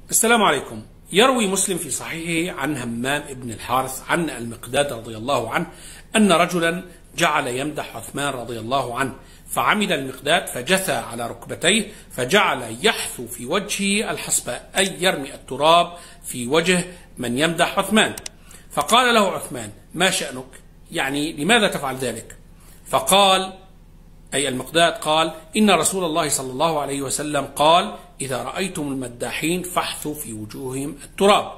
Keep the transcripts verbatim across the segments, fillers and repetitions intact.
السلام عليكم. يروي مسلم في صحيحه عن همام بن الحارث عن المقداد رضي الله عنه أن رجلا جعل يمدح عثمان رضي الله عنه، فعمد المقداد فجثى على ركبتيه فجعل يحثو في وجهه الحصباء، أي يرمي التراب في وجه من يمدح عثمان. فقال له عثمان: ما شأنك؟ يعني لماذا تفعل ذلك؟ فقال، أي المقداد قال: إن رسول الله صلى الله عليه وسلم قال: إذا رأيتم المداحين فاحثوا في وجوههم التراب.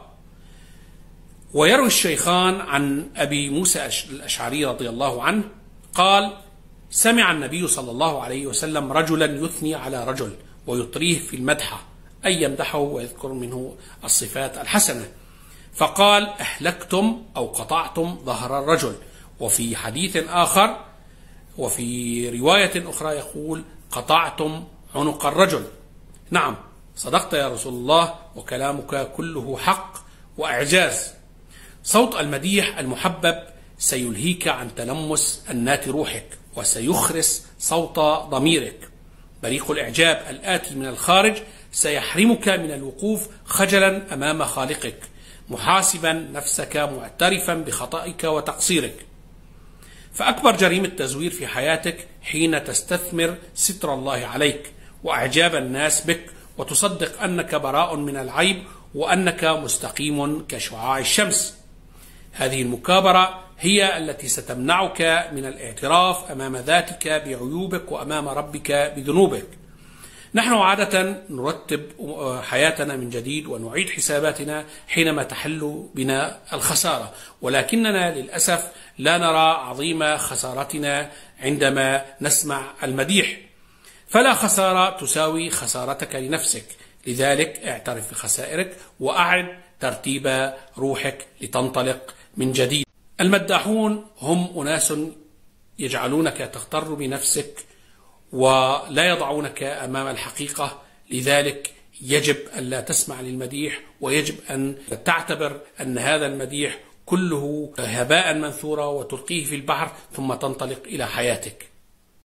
ويروي الشيخان عن أبي موسى الأشعري رضي الله عنه قال: سمع النبي صلى الله عليه وسلم رجلا يثني على رجل ويطريه في المدحة، أي يمدحه ويذكر منه الصفات الحسنة، فقال: أهلكتم أو قطعتم ظهر الرجل. وفي حديث آخر وفي رواية أخرى يقول: قطعتم عنق الرجل. نعم، صدقت يا رسول الله، وكلامك كله حق وإعجاز. صوت المديح المحبب سيلهيك عن تلمس أنات روحك، وسيخرس صوت ضميرك. بريق الإعجاب الآتي من الخارج سيحرمك من الوقوف خجلا أمام خالقك، محاسبا نفسك معترفا بخطئك وتقصيرك. فأكبر جريمة تزوير في حياتك حين تستثمر ستر الله عليك وإعجاب الناس بك، وتصدق أنك براء من العيب وأنك مستقيم كشعاع الشمس. هذه المكابرة هي التي ستمنعك من الاعتراف أمام ذاتك بعيوبك وأمام ربك بذنوبك. نحن عادة نرتب حياتنا من جديد ونعيد حساباتنا حينما تحل بنا الخسارة، ولكننا للأسف لا نرى عظيم خسارتنا عندما نسمع المديح. فلا خسارة تساوي خسارتك لنفسك، لذلك اعترف بخسائرك وأعد ترتيب روحك لتنطلق من جديد. المداحون هم أناس يجعلونك تغتر بنفسك ولا يضعونك أمام الحقيقة، لذلك يجب أن لا تسمع للمديح، ويجب أن تعتبر أن هذا المديح كله هباء منثورا وتلقيه في البحر ثم تنطلق إلى حياتك.